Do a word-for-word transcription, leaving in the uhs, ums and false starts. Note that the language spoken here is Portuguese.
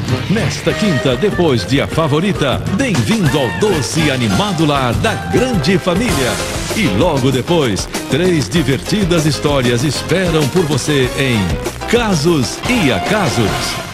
Nesta quinta, depois de A Favorita, bem-vindo ao doce e animado lar da grande família. E logo depois, três divertidas histórias esperam por você em Casos e Acasos.